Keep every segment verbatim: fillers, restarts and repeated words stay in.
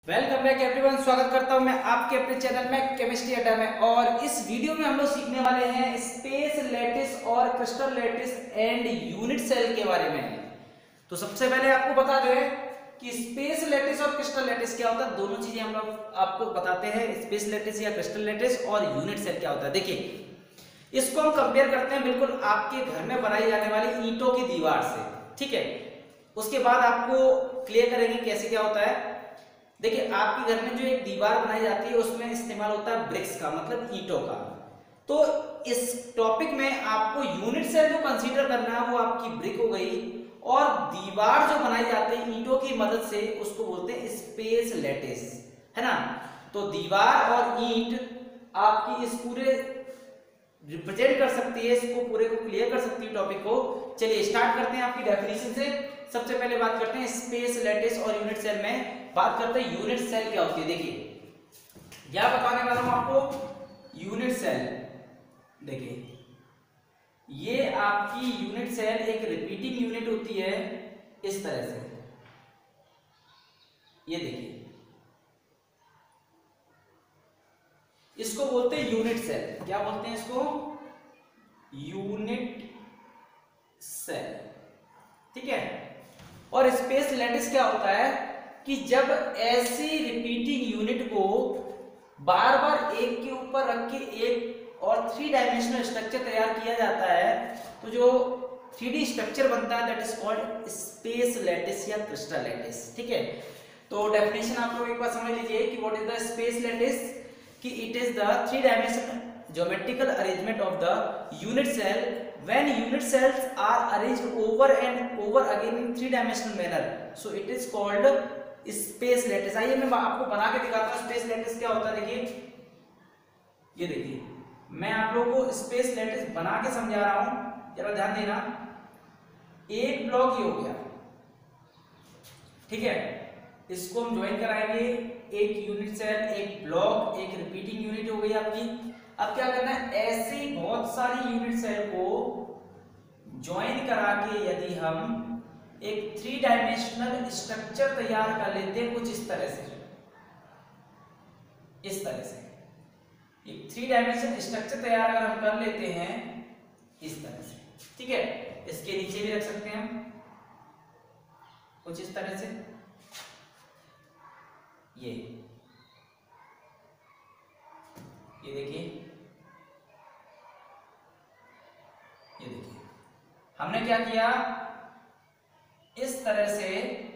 Welcome back everyone. स्वागत करता हूं मैं आपके अपने चैनल में केमिस्ट्री अड्डा में। और इस वीडियो में हम लोग सीखने वाले हैं स्पेस लैटिस और crystal lattice and unit cell के बारे में। तो सबसे पहले आपको बता दें कि स्पेस लैटिस और क्रिस्टल लैटिस क्या होता है। दोनों चीजें हम लोग आपको बताते हैं, स्पेस लैटिस या क्रिस्टल लैटिस और यूनिट सेल क्या होता है। देखिए, इसको हम कंपेयर करते हैं बिल्कुल आपके घर में बनाई जाने वाली ईंटों की दीवार से, ठीक है। उसके बाद आपको क्लियर करेंगे कैसे क्या होता है। देखिए, आपके घर में जो एक दीवार बनाई जाती है उसमें इस्तेमाल होता है ब्रिक्स का, मतलब ईंटों का। तो इस टॉपिक में आपको यूनिट सेल जो कंसीडर करना है वो आपकी ब्रिक हो गई, और दीवार जो बनाई जाती है ईंटों की मदद से उसको बोलते हैं स्पेस लैटिस, है ना। तो दीवार और ईंट आपकी इस पूरे रिप्रेजेंट कर सकती है, इसको पूरे को क्लियर कर सकती है टॉपिक को। चलिए स्टार्ट करते हैं आपकी डेफिनेशन से। सबसे पहले बात करते हैं स्पेस लैटिस और यूनिट सेल में। बात करते हैं यूनिट सेल क्या होती है। देखिए, क्या बताने वाला हूं आपको। यूनिट सेल, देखिए ये आपकी यूनिट सेल एक रिपीटिंग यूनिट होती है इस तरह से। ये देखिए, इसको बोलते हैं यूनिट सेल। क्या बोलते हैं इसको? यूनिट सेल, ठीक है। और स्पेस लैटिस क्या होता है कि जब ऐसी रिपीटिंग यूनिट को बार बार एक के ऊपर रख के एक और थ्री डायमेंशनल स्ट्रक्चर तैयार किया जाता है, तो जो थ्री डी स्ट्रक्चर बनता है that is called space lattice या क्रिस्टल लैटिस, ठीक है। तो डेफिनेशन आप लोग एक बार समझ लीजिए कि what is the space lattice, कि it is the three dimensional geometrical arrangement of the unit cell when unit cells are arranged over and over again in three dimensional manner, so it is called space lattice। आइए मैं आपको बना के दिखाता हूँ space lattice क्या होता है। देखिए, ये देखिए, मैं आप लोगों को स्पेस लैटिस बना के समझा रहा हूं, जरा ध्यान देना। एक ब्लॉक ये हो गया, ठीक है, इसको हम ज्वाइन कराएंगे। एक यूनिट सेल, एक ब्लॉक, एक रिपीटिंग यूनिट हो गई आपकी। अब क्या करना है, ऐसे बहुत सारी यूनिट सेल को ज्वाइन करा के यदि हम एक थ्री डायमेंशनल स्ट्रक्चर तैयार कर लेते हैं कुछ इस तरह से, इस तरह से एक थ्री डायमेंशनल स्ट्रक्चर तैयार अगर हम कर लेते हैं इस तरह से, ठीक है। इसके नीचे भी रख सकते हैं हम कुछ इस तरह से। ये ये देखिए, ये देखिए, हमने क्या किया, इस तरह से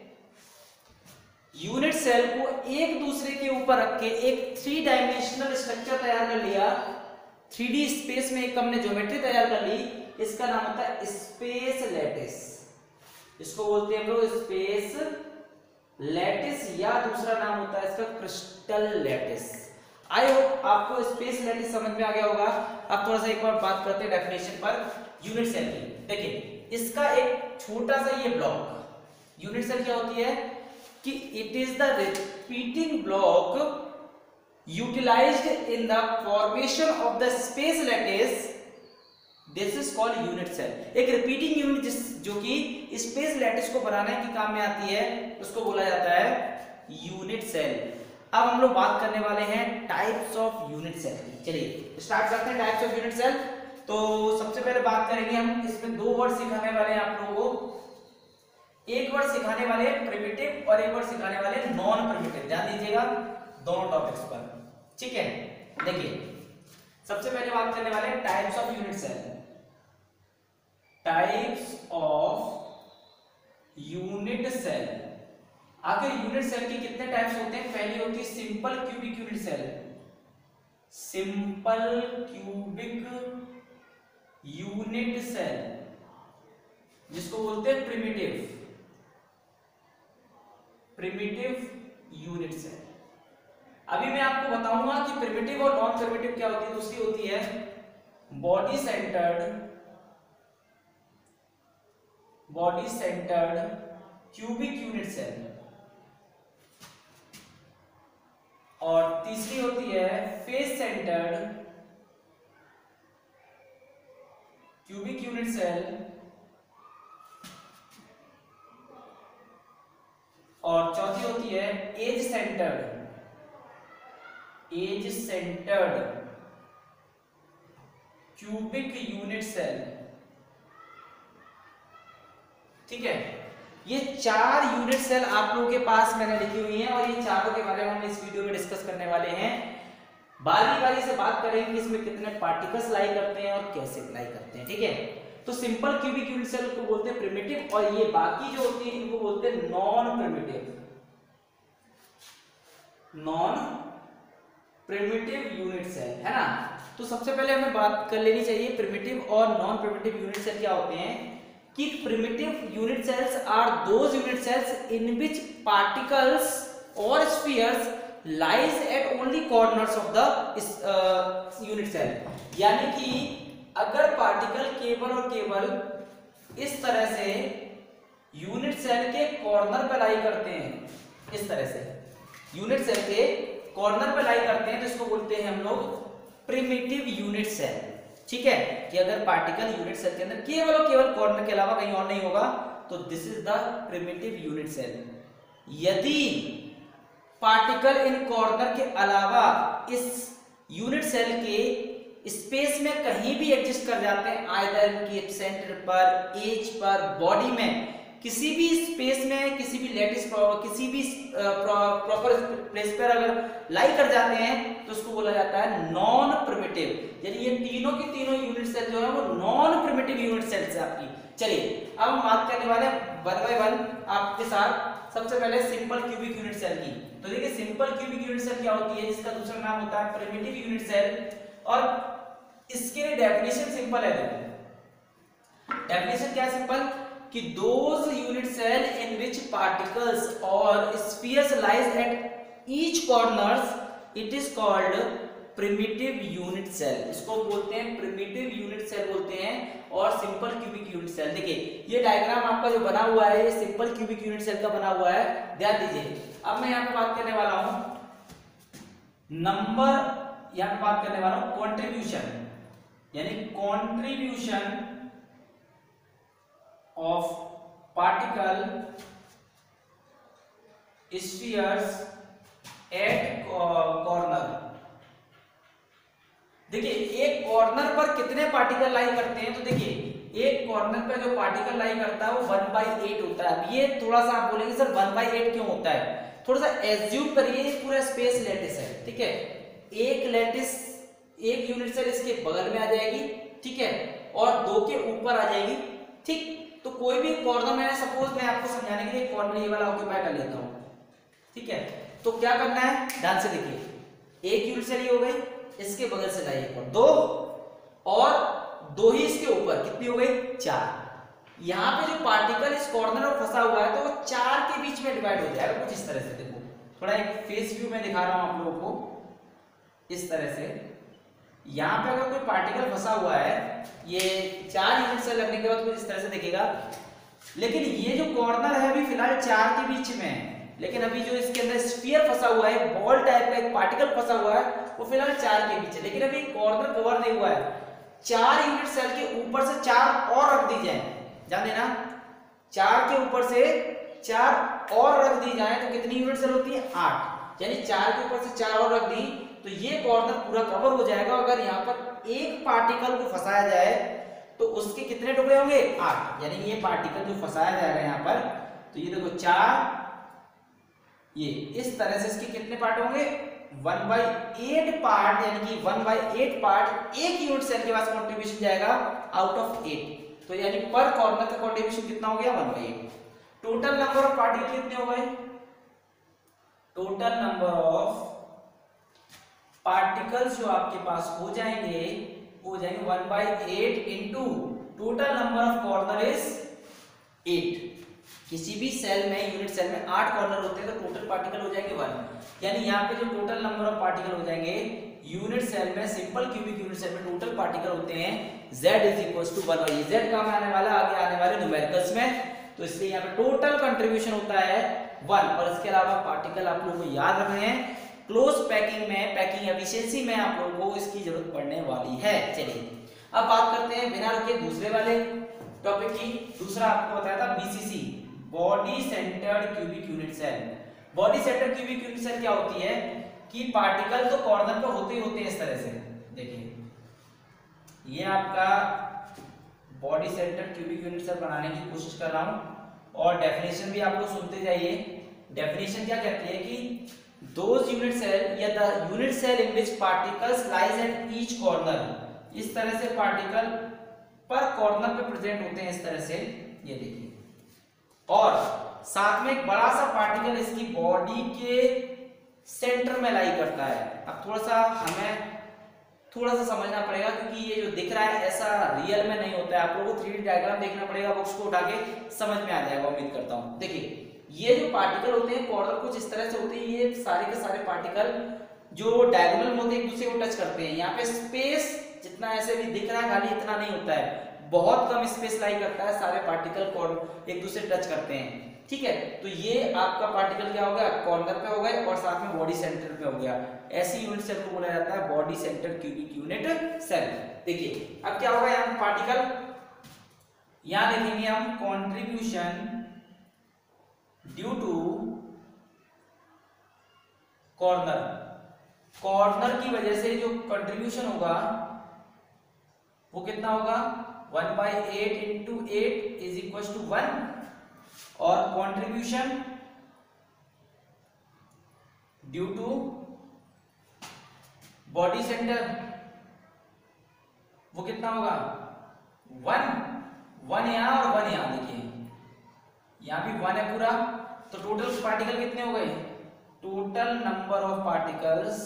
यूनिट सेल को एक दूसरे के ऊपर रख के एक थ्री डायमेंशनल स्ट्रक्चर तैयार कर लिया। थ्री डी स्पेस में एक हमने ज्योमेट्री तैयार कर ली। इसका नाम होता है स्पेस लैटिस। इसको बोलते हैं हम लोग स्पेस लैटिस, या दूसरा नाम होता है इसका क्रिस्टल लैटिस। आई होप आपको स्पेस लैटिस समझ में आ गया होगा। अब थोड़ा सा एक बार बात करते हैं डेफिनेशन पर यूनिट सेल की। देखिए, इसका एक छोटा सा ये ब्लॉक, यूनिट सेल क्या होती है कि it is the repeating block utilized in the formation of the space lattice, this is called unit cell. एक रिपीटिंग यूनिट जिस जो कि स्पेस लैटिस को बनाने के काम में आती है उसको बोला जाता है यूनिट सेल। अब हम लोग बात करने वाले हैं टाइप्स ऑफ यूनिट सेल की। चलिए स्टार्ट करते हैं टाइप्स ऑफ यूनिट सेल। तो सबसे पहले बात करेंगे हम, इसमें दो वर्ड सिखाने वाले हैं आप लोगों को। एक वर्ड सिखाने वाले प्रिमिटिव और एक वर्ड सिखाने वाले नॉन प्रिमिटिव। ध्यान दीजिएगा दोनों टॉपिक्स पर, ठीक है। देखिए, सबसे पहले बात करने वाले types of unit cell. Types of unit cell. आखिर यूनिट सेल के कितने टाइप्स होते हैं? पहली होती है simple cubic unit cell. Simple cubic unit cell जिसको बोलते हैं प्रिमिटिव प्रिमिटिव यूनिट सेल। अभी मैं आपको बताऊंगा कि प्रिमिटिव और नॉन प्रिमिटिव क्या होती है। दूसरी होती है body centred body centred cubic unit cell, और तीसरी होती है face centred cubic unit cell, और और चौथी होती है edge centred, edge centred cubic unit cell. ठीक है, ये चार यूनिट सेल आप लोगों के पास मैंने लिखी हुई हैं और ये चारों के बारे में हम इस वीडियो में डिस्कस करने वाले हैं। बारी बारी से बात करेंगे कि इसमें कितने पार्टिकल्स लाई करते हैं और कैसे लाई करते हैं। ठीक है, तो सिंपल क्यूबिक यूनिट सेल को बोलते हैं प्रिमिटिव और ये बाकी जो होती है इनको बोलते हैं non primitive, non primitive unit cell, है ना। तो सबसे पहले हमें बात कर लेनी चाहिए प्रिमिटिव और नॉन प्रिमिटिव यूनिट सेल क्या होते हैं। कि primitive unit cells are those unit cells in which particles or spheres lies at only corners of the unit cell. यानी कि अगर पार्टिकल केवल और केवल इस तरह से यूनिट सेल के कॉर्नर पर लाई करते हैं, इस तरह से यूनिट सेल के कॉर्नर पर लाई करते हैं तो इसको बोलते हैं हम लोग प्रिमिटिव यूनिट सेल। ठीक है, कि अगर पार्टिकल यूनिट सेल के अंदर केवल और केवल कॉर्नर के अलावा कहीं और नहीं होगा तो this is the primitive unit cell. यदि पार्टिकल इन कॉर्नर के अलावा इस यूनिट सेल के स्पेस में कहीं भी एग्जिस्ट कर जाते हैं, आइदर के सेंटर पर, एज पर, बॉडी में, किसी भी स्पेस में, किसी भी लेटिस किसी भी प्रॉपर प्लेस पर अगर लाई कर जाते हैं तो उसको बोला जाता है नॉन प्रिमिटिव। यानी ये तीनों की तीनों यूनिट सेल जो है वो नॉन प्रिमिटिव यूनिट सेल्स है आपकी। चलिए अब हम बात करने वाले हैं वन बाय वन आपके साथ। सबसे पहले सिंपल क्यूबिक यूनिट सेल की। तो देखिए सिंपल क्यूबिक यूनिट सेल क्या होती है, जिसका दूसरा नाम होता है प्रिमिटिव यूनिट सेल। और इसके लिए डेफिनेशन सिंपल है। देखो डेफिनेशन क्या है सिंपल, कि those unit cell in which particles or spheres lies at each corners it is called primitive unit cell. इसको बोलते हैं प्रिमिटिव यूनिट सेल बोलते हैं और सिंपल क्यूबिक यूनिट सेल। देखिए ये डायग्राम आपका जो बना हुआ है ये सिंपल क्यूबिक यूनिट सेल का बना हुआ है, ध्यान दीजिए। अब मैं यहाँ पे बात करने वाला हूं नंबर, यहाँ पे बात करने वाला हूं कॉन्ट्रीब्यूशन, यानी contribution of particle spheres at corner। देखिए एक कॉर्नर पर कितने पार्टिकल लाई करते हैं, तो देखिए एक कॉर्नर पर जो पार्टिकल लाई करता है वो वन बाई एट होता है। अब ये थोड़ा सा आप बोलेंगे सर वन बाई एट क्यों होता है, थोड़ा सा एज्यूम करिए पूरा स्पेस लेटिस है। ठीक है, एक लेटिस एक यूनिट सेल इसके बगल में आ जाएगी, ठीक है, और दो के ऊपर आ जाएगी। ठीक, तो कोई भी कॉर्नर, मैंने सपोज मैं आपको समझाने के लिए कॉर्नर ये वाला ऑक्यूपाई कर लेता हूं। ठीक है, तो क्या करना है, ध्यान से देखिए। एक यूनिट सेल ये हो गई, इसके बगल से लाइए एक और दो, और दो ही इसके ऊपर, कितनी हो गई, चार। यहां पे जो पार्टिकल इस कॉर्नर में फंसा हुआ है तो वो चार के बीच में डिवाइड हो जाएगा कुछ इस तरह से। देखो थोड़ा एक फेस व्यू में दिखा रहा हूं आप लोगों को, इस तरह से। यहां पे अगर कोई पार्टिकल फंसा हुआ है, ये चार यूनिट सेल लगने के बाद कुछ इस तरह से दिखेगा। लेकिन ये जो कॉर्नर है अभी फिलहाल चार के बीच में है, लेकिन अभी जो इसके अंदर स्फीयर फंसा हुआ है, बॉल टाइप का एक पार्टिकल फंसा हुआ है, वो फिलहाल चार के बीच है। लेकिन अभी कॉर्नर कवर नहीं हुआ है। चार यूनिट सेल के ऊपर से चार और रख दी जाए, ध्यान देना, चार के ऊपर से चार और रख दी जाए तो कितनी यूनिट सेल होती है, आठ। यानी चार के ऊपर से चार और रख दी तो ये कॉर्नर पूरा कवर हो जाएगा। अगर यहाँ पर एक पार्टिकल को फंसाया जाए तो उसके कितने टुकड़े होंगे, आठ। यानी ये पार्टिकल जो फंसाया जाएगा यहाँ पर, तो ये देखो चार, ये इस तरह से इसके कितने पार्ट होंगे, वन बाई एट पार्ट, यानी कि वन बाई एट पार्ट एक यूनिट सेल के पास कॉन्ट्रीब्यूशन जाएगा आउट ऑफ एट। तो यानी पर कॉर्नर का कॉन्ट्रीब्यूशन कितना हो गया, one by eight. Total number of particle कितने हो गए, टोटल नंबर ऑफ पार्टिकल्स जो आपके पास हो जाएंगे हो जाएंगे one by eight into total number of corner is eight. किसी भी सेल में, यूनिट सेल में आठ कॉर्नर होते हैं तो टोटल पार्टिकल हो जाएंगे वन। यानी यहाँ पे जो टोटल नंबर ऑफ पार्टिकल हो जाएंगे यूनिट सेल में, सिंपल क्यूबिक यूनिट सेल में टोटल पार्टिकल होते हैं z is equal to one. और ये z काम आने वाला आगे आने वाले न्यूमेरिकल्स में, तो इसलिए यहाँ पे टोटल कंट्रीब्यूशन होता है वन। और इसके अलावा पार्टिकल आप लोगों को याद रखने हैं, क्लोज पैकिंग में, पैकिंग एफिशिएंसी में आप लोगों को इसकी जरूरत पड़ने वाली है। चलिए अब बात करते हैं बिना रुके दूसरे वाले टॉपिक की। दूसरा आपको बताया था BCC, body centred cubic unit cell. Body centre cubic unit cell क्या होती है कि पार्टिकल तो कॉर्नर पे होते ही होते हैं इस तरह से। देखिए ये आपका body centre cubic unit cell बनाने की कोशिश कर रहा हूं और डेफिनेशन भी आप लोग सुनते जाइए। डेफिनेशन क्या कहती है कि दोज यूनिट सेल या the unit cell in which particles lies at each corner, इस तरह से पार्टिकल पर कॉर्नर पे प्रेजेंट होते हैं इस तरह से, ये देखिए, और साथ में एक बड़ा सा पार्टिकल इसकी बॉडी के सेंटर में लाई करता है। अब थोड़ा सा हमें थोड़ा सा समझना पड़ेगा क्योंकि ये जो दिख रहा है ऐसा रियल में नहीं होता है। आप लोगों को थ्री डी डायग्राम देखना पड़ेगा, बुक्स को उठा के समझ में आ जाएगा, उम्मीद करता हूँ। देखिए ये जो पार्टिकल होते हैं कॉर्नर कुछ इस तरह से होते हैं, ये सारे के सारे पार्टिकल जो डायगोनल होते हैं एक दूसरे को टच करते हैं। यहाँ पे स्पेस जितना ऐसे भी दिख रहा है खाली इतना नहीं होता है, बहुत कम स्पेस लाई करता है, सारे पार्टिकल एक दूसरे टच करते हैं, ठीक है। तो ये आपका पार्टिकल क्या हो गया, कॉर्नर पे हो गए और साथ में बॉडी सेंटर पे हो गया। ऐसी यूनिट सेल को बोला जाता है body centre cubic unit cell. देखिए अब क्या होगा, यहाँ पार्टिकल, यहां लिखेंगे हम contribution due to corner. Corner की वजह से जो कंट्रीब्यूशन होगा वो कितना होगा, one by eight into eight is equal to one, और contribution due to body centre वो कितना होगा, वन, वन यहां और वन यहां। देखिए यहां भी वन है पूरा, तो टोटल पार्टिकल कितने हो गए, टोटल नंबर ऑफ पार्टिकल्स,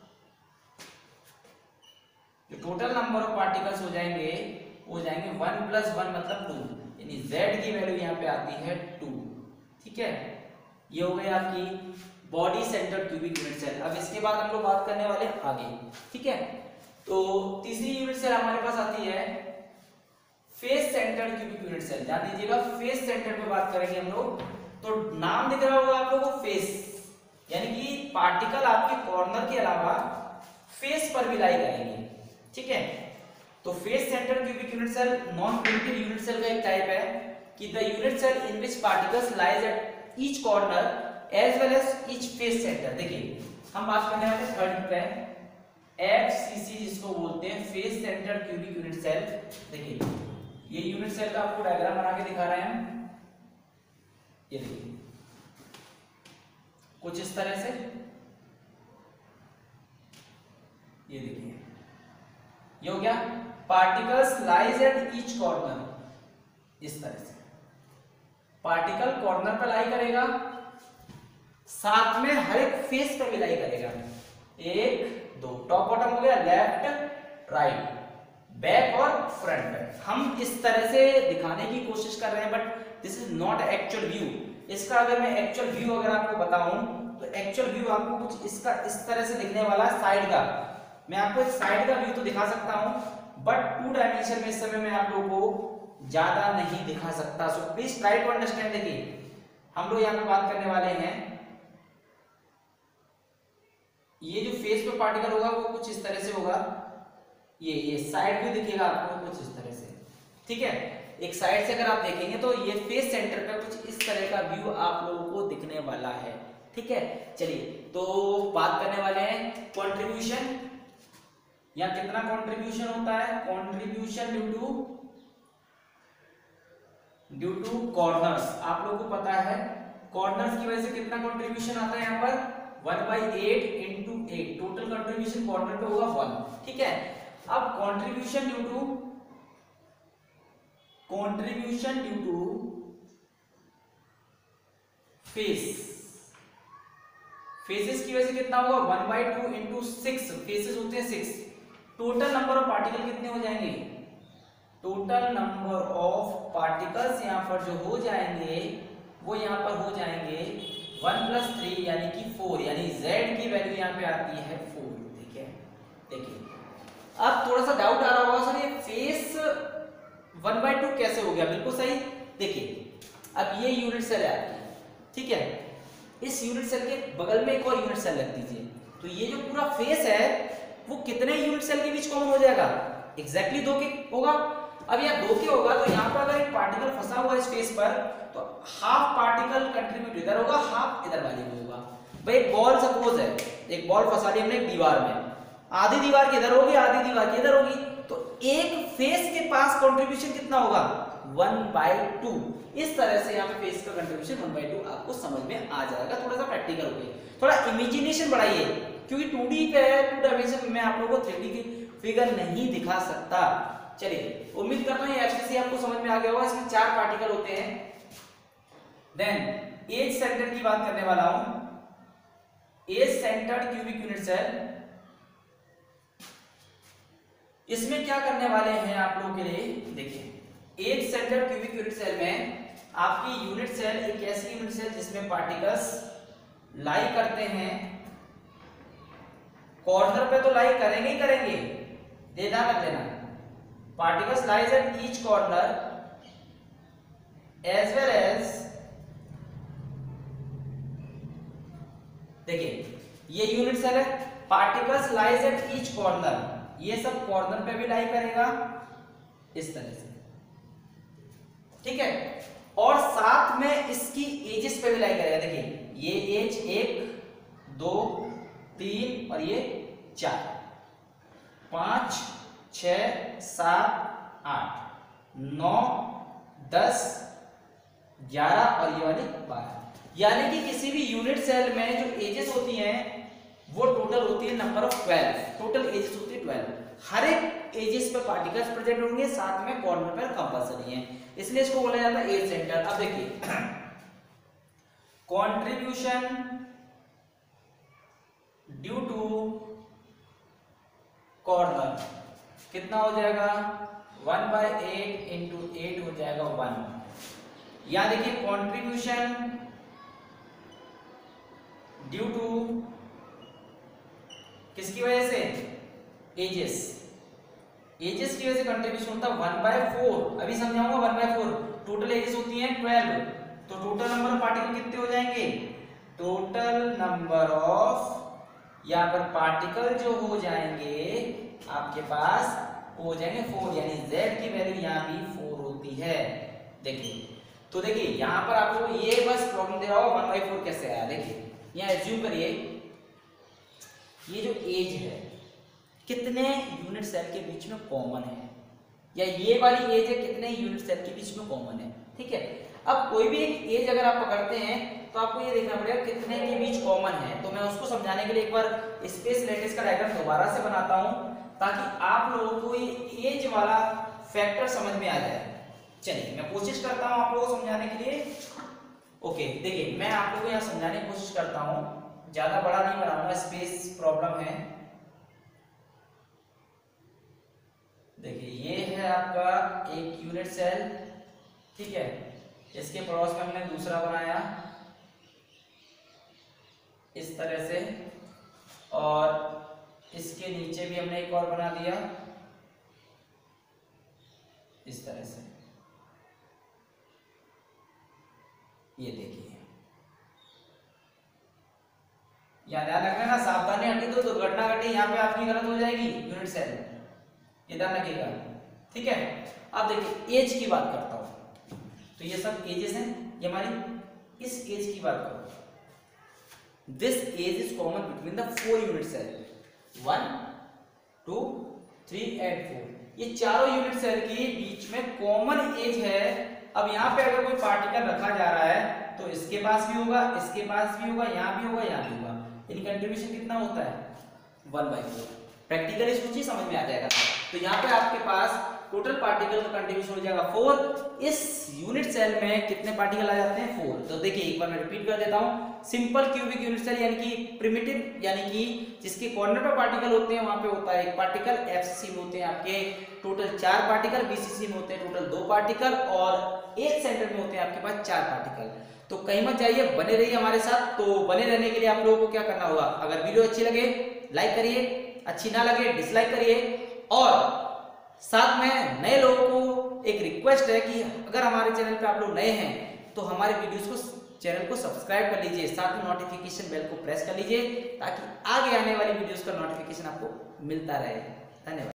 जो टोटल नंबर ऑफ पार्टिकल्स हो जाएंगे हो जाएंगे वन प्लस वन मतलब टू, यानी z की वैल्यू यहाँ पे आती है टू, ठीक है। ये हो गई आपकी body centre cubic unit cell. अब इसके बाद हम लोग बात करने वाले हैं आगे, ठीक है। तो तीसरी यूनिट सेल हमारे पास आती है face centre cubic unit cell. ध्यान दीजिएगा फेस सेंटर पे बात करेंगे हम लोग, तो नाम दिख रहा होगा आप लोगों को फेस, यानी कि पार्टिकल आपके कॉर्नर के अलावा फेस पर भी लाई करेंगे, ठीक है। तो face centre cubic unit cell non primitive unit cell का एक टाइप है कि the unit cell in which particles lies at each corner as well as each face centre. देखिए हम बात करने वाले थर्ड पे एफसीसी जिसको बोलते हैं face centre cubic unit cell. देखिए ये यूनिट सेल का आपको डायग्राम बना के दिखा रहे हैं हम, ये देखिए कुछ इस तरह से, ये देखिए ये हो गया particles lies at each corner, इस तरह से पार्टिकल कॉर्नर पर लाई करेगा, साथ में हर एक फेस पे भी लाई करेगा, एक दो, टॉप बॉटम हो गया, लेफ्ट राइट बैक और फ्रंट। हम इस तरह से दिखाने की कोशिश कर रहे हैं but this is not actual view. इसका अगर मैं एक्चुअल व्यू अगर आपको बताऊं तो एक्चुअल व्यू आपको कुछ इसका इस तरह से दिखने वाला है साइड का। मैं आपको एक साइड का व्यू तो दिखा सकता हूं बट टू डायमेंशन में इस समय मैं आप लोगों को ज्यादा नहीं दिखा सकता, so please try to understand. देखिए हम लोग यहाँ पे बात करने वाले हैं, ये जो फेस पे पार्टिकल होगा वो कुछ इस तरह से होगा, ये ये साइड व्यू दिखेगा आपको कुछ इस तरह से, ठीक है। एक साइड से अगर आप देखेंगे तो ये फेस सेंटर पे कुछ इस तरह का व्यू आप लोगों को दिखने वाला है, ठीक है। चलिए तो बात करने वाले हैं कंट्रीब्यूशन, या कितना कंट्रीब्यूशन होता है, contribution due to due to corners. आप लोगों को पता है कॉर्नर्स की वजह से कितना कंट्रीब्यूशन आता है यहाँ पर, one by eight into eight, total contribution corner पे होगा वन, ठीक है। अब contribution due to contribution due to face, faces की वजह से कितना होगा, one by two into six, faces होते हैं six, total number of particle कितने हो जाएंगे, टोटल नंबर ऑफ पार्टिकल्स यहां पर जो हो जाएंगे वो यहां पर हो जाएंगे वन प्लस थ्री यानी कि फोर, यानी z की वैल्यू यहां पे आती है फोर, ठीक है। देखिए अब थोड़ा सा डाउट आ रहा होगा सर ये फेस वन बाई टू कैसे हो गया, बिल्कुल सही। देखिए अब ये यूनिट सेल है आपकी, ठीक है, इस यूनिट सेल के बगल में एक और यूनिट सेल रख दीजिए, तो ये जो पूरा फेस है वो कितने यूनिट सेल के बीच कॉमन हो जाएगा, एग्जैक्टली दो के होगा। अब यह दो के होगा तो यहाँ पर अगर एक पार्टिकल फंसा हुआ है स्पेस पर तो हाफ पार्टिकल कंट्रीब्यूट इधर होगा, हाफ इधर वाले में होगा। भाई एक बॉल सपोज है, एक बॉल फंसा ली हमने एक दीवार में, आधी दीवार की इधर होगी, आधी दीवार की इधर होगी, तो एक फेस के पास कंट्रीब्यूशन कितना होगा, वन बाई टू। इस तरह से यहाँ पे फेस का कंट्रीब्यूशन वन बाई टू आपको समझ में आ जाएगा। थोड़ा सा प्रैक्टिकल हो गया, थोड़ा इमेजिनेशन बढ़ाइए, क्योंकि टू डी पे है, टू डायमेंशन में आप लोगों को थ्री डी की फिगर नहीं दिखा सकता। चलिए उम्मीद करता हूँ ये एचपीसी आपको समझ में आ गया होगा। इसमें चार पार्टिकल होते हैं। देन एज सेंटर्ड की बात करने वाला हूं। Edge centred cubic unit cell, इसमें क्या करने वाले हैं आप लोगों के लिए, देखिए edge centred cubic unit cell में आपकी यूनिट सेल एक ऐसी यूनिट सेल जिसमें पार्टिकल्स लाई करते हैं, कॉर्नर पे तो लाई करेंगे ही करेंगे, ध्यान रख लेना, particles lies at each corner as well as, देखिए ये यूनिट सेल है, particles lies at each corner, ये सब कॉर्नर पे भी लाई करेगा इस तरह से, ठीक है, और साथ में इसकी एजेस पे भी लाई करेगा। देखिए ये एज एक, दो, तीन और ये चार, पांच, छ, सात, आठ, नौ, दस, ग्यारह और ये वाली बारह। यानी कि किसी भी यूनिट सेल में जो एजेस होती हैं वो टोटल होती है number of twelve, total edges होती है ट्वेल्व। हर एक एजेस पे पार्टिकल्स प्रेजेंट होंगे, साथ में कॉर्नर पर कंपल्सरी है, इसलिए इसको बोला जाता है एज सेंटर। अब देखिए कंट्रीब्यूशन ड्यू टू कॉर्नर कितना हो जाएगा, one by eight into eight हो जाएगा वन। या देखिए कंट्रीब्यूशन ड्यू टू किसकी वजह से, एजेस, एजेस की वजह से कंट्रीब्यूशन होता है वन बाय फोर। अभी समझाऊंगा one by four. Total edges होती हैं ट्वेल्व, तो टोटल नंबर ऑफ पार्टिकल कितने हो जाएंगे, टोटल नंबर ऑफ यहाँ पर पार्टिकल जो हो जाएंगे आपके पास हो जाएंगे फोर, यानी z की वैल्यू यहाँ भी फोर होती है। देखिए तो देखिए यहाँ पर आपको ये बस प्रॉब्लम दे रहा हो वन बाई फोर कैसे आया। देखिए यहाँ एज्यूम करिए ये जो एज है कितने यूनिट सेल के बीच में कॉमन है, या ये वाली एज है कितने यूनिट सेल के बीच में कॉमन है, ठीक है। अब कोई भी एक एज अगर आप पकड़ते हैं तो आपको ये देखना पड़ेगा कितने के बीच कॉमन है। तो मैं उसको समझाने के लिए एक बार स्पेस लैटिस का डायग्राम दोबारा से बनाता हूं ताकि आप लोगों को ये एज वाला फैक्टर समझ में आ जाए। चलिए मैं कोशिश करता हूं आप लोगों को समझाने के लिए। ओके देखिए मैं आप लोगों को यहाँ समझाने की कोशिश करता हूं, ज्यादा बड़ा नहीं बनाऊंगा, स्पेस प्रॉब्लम है। देखिए ये है आपका एक यूनिट सेल, ठीक है, इसके पड़ोस में हमने दूसरा बनाया इस तरह से, और इसके नीचे भी हमने एक और बना दिया इस तरह से। ये देखिए याद ध्यान रखना ना, सावधानी हटी तो दुर्घटना घटी, यहाँ पे आपकी गलत हो जाएगी यूनिट सेल, ये ध्यान रखिएगा, ठीक है। अब देखिए एज की बात करता हूं, तो ये सब एजेस हैं, ये हमारी इस एज की बात करो। This edge is common between the four unit cell, one, two, three and four. ये चारों यूनिट सेल के बीच में कॉमन एज है। अब यहाँ पे अगर कोई पार्टिकल रखा जा रहा है तो इसके पास भी होगा, इसके पास भी होगा, यहाँ भी होगा, यहाँ भी होगा, इन कंट्रीब्यूशन कितना होता है, वन बाई फोर। प्रैक्टिकली सोचिए समझ में आ जाएगा। तो यहाँ पे आपके पास टोटल पार्टिकल का कंट्रीब्यूशन हो जाएगा फोर। इस यूनिट सेल में कितने पार्टिकल आ जाते हैं, फोर। तो देखिए एक बार मैं रिपीट कर देता हूँ, सिंपल क्यूबिक यूनिट सेल यानी कि प्रिमिटिव, यानी कि जिसके कॉर्नर पर पार्टिकल होते हैं वहां पे होता है एक पार्टिकल, एफसीसी में होते हैं आपके टोटल चार पार्टिकल, बीसीसी में होते हैं टोटल दो पार्टिकल, और एज सेंटर में होते हैं आपके पास चार पार्टिकल। तो कहीं मत जाइए, बने रहिए हमारे साथ। तो बने रहने के लिए आप लोगों को क्या करना होगा, अगर वीडियो अच्छी लगे लाइक करिए, अच्छी ना लगे डिसलाइक करिए, और साथ में नए लोगों को एक रिक्वेस्ट है कि अगर हमारे चैनल पे आप लोग नए हैं तो हमारे वीडियोस को, चैनल को सब्सक्राइब कर लीजिए, साथ में नोटिफिकेशन बेल को प्रेस कर लीजिए ताकि आगे आने वाली वीडियोस का नोटिफिकेशन आपको मिलता रहे। धन्यवाद।